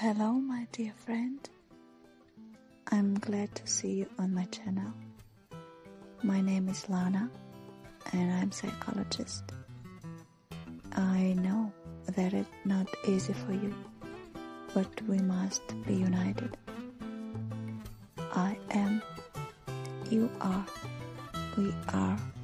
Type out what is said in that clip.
Hello, my dear friend. I'm glad to see you on my channel. My name is Lana, and I'm a psychologist. I know that it's not easy for you, but we must be united. I am, you are, we are